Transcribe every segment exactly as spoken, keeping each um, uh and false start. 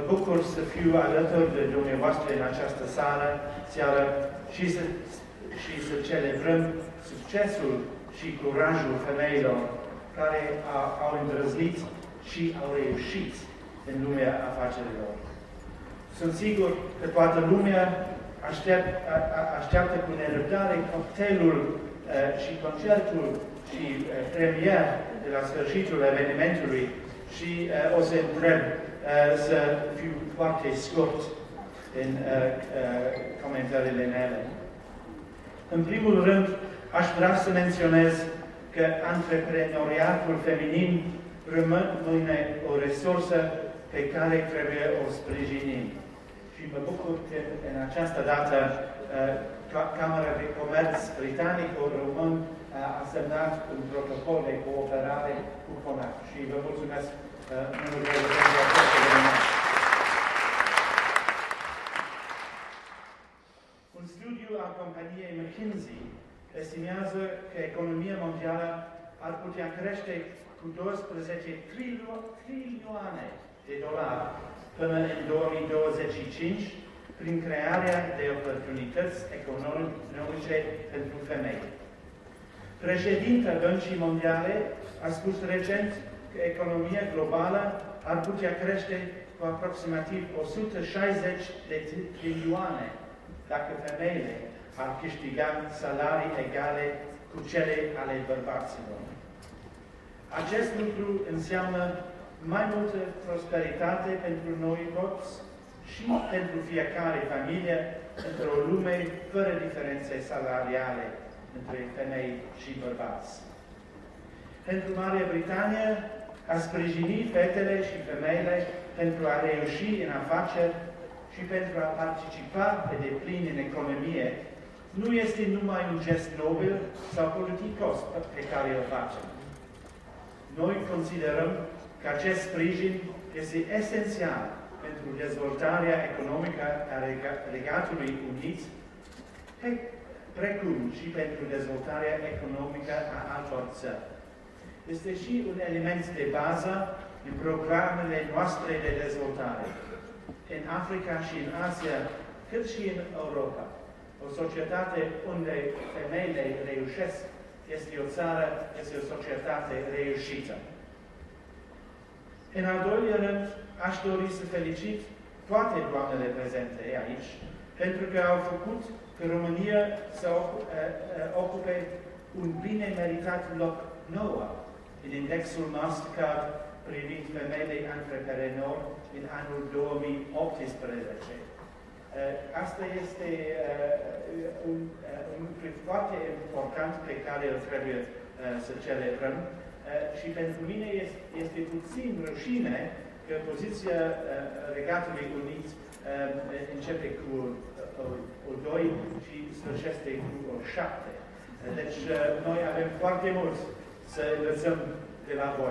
bucur să fiu alături de dumneavoastră în această sală, seară și să, și să celebrăm succesul și curajul femeilor care a, au îndrăznit și au reușit în lumea afacerilor. Sunt sigur că toată lumea aștept, a, a, așteaptă cu nerăbdare cocktailul uh, și concertul și uh, premier de la sfârșitul evenimentului și uh, o să întreb uh, să fiu foarte scurt în uh, uh, comentariile mele. În primul rând, aș vrea să menționez că antreprenoriatul feminin rămâne o resursă pe care trebuie o sprijinim. Și mă bucur că în această dată Camera de Comerț britanico-român a semnat un protocol de cooperare cu CONAC. Și vă mulțumesc mult pentru această reuniune. Un studiu al companiei McKinsey estimează că economia mondială ar putea crește cu doisprezece trilioane de dolari până în două mii douăzeci și cinci prin crearea de oportunități economice pentru femei. Președinta Băncii Mondiale a spus recent că economia globală ar putea crește cu aproximativ o sută șaizeci de trilioane dacă femeile ar câștiga salarii egale cu cele ale bărbaților. Acest lucru înseamnă mai multă prosperitate pentru noi toți și pentru fiecare familie într-o lume fără diferențe salariale între femei și bărbați. Pentru Marea Britanie, a sprijini fetele și femeile pentru a reuși în afaceri și pentru a participa pe deplin în economie nu este numai un gest nobil sau politicos pe care îl facem. Noi considerăm că acest sprijin este esențial pentru dezvoltarea economică a Regatului Unit, precum și pentru dezvoltarea economică a altor țări. Este și un element de bază în programele noastre de dezvoltare, în Africa și în Asia, cât și în Europa. O societate unde femeile reușesc este o țară, este o societate reușită. În al doilea rând, aș dori să felicit toate doamnele prezente aici, pentru că au făcut că România să ocupe un bine meritat loc nou în indexul Mastercard privind femeile antreprenori în anul două mii optsprezece. Asta este un, un lucru foarte important pe care îl trebuie să celebrăm și pentru mine este, este puțin rușine că poziția Regatului Unit începe cu o doi și sfârșește cu o șapte. Deci noi avem foarte mult să învățăm de la voi.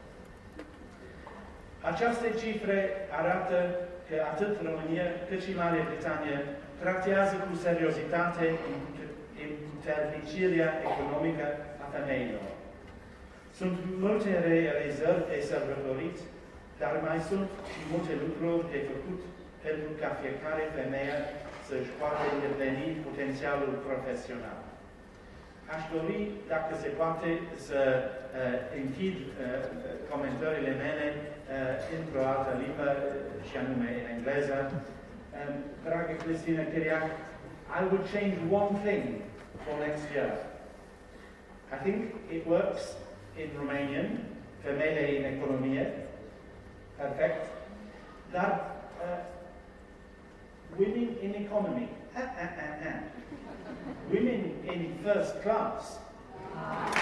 Aceste cifre arată că atât România cât și Marea Britanie tratează cu seriozitate împuternicirea economică a femeilor. Sunt multe realizări de sărbătorit, dar mai sunt și multe lucruri de făcut pentru ca fiecare femeie să-și poată îndeplini potențialul profesional. Aș dori, dacă se poate, să uh, închid uh, comentariile mele uh, într-o altă limbă, și anume în engleză. Um, dragă Cristina Chiriac, I would change one thing for next year. I think it works in Romanian, femeile în economie, perfect, dar uh, women in economy, uh, uh, uh, uh. Women in first class.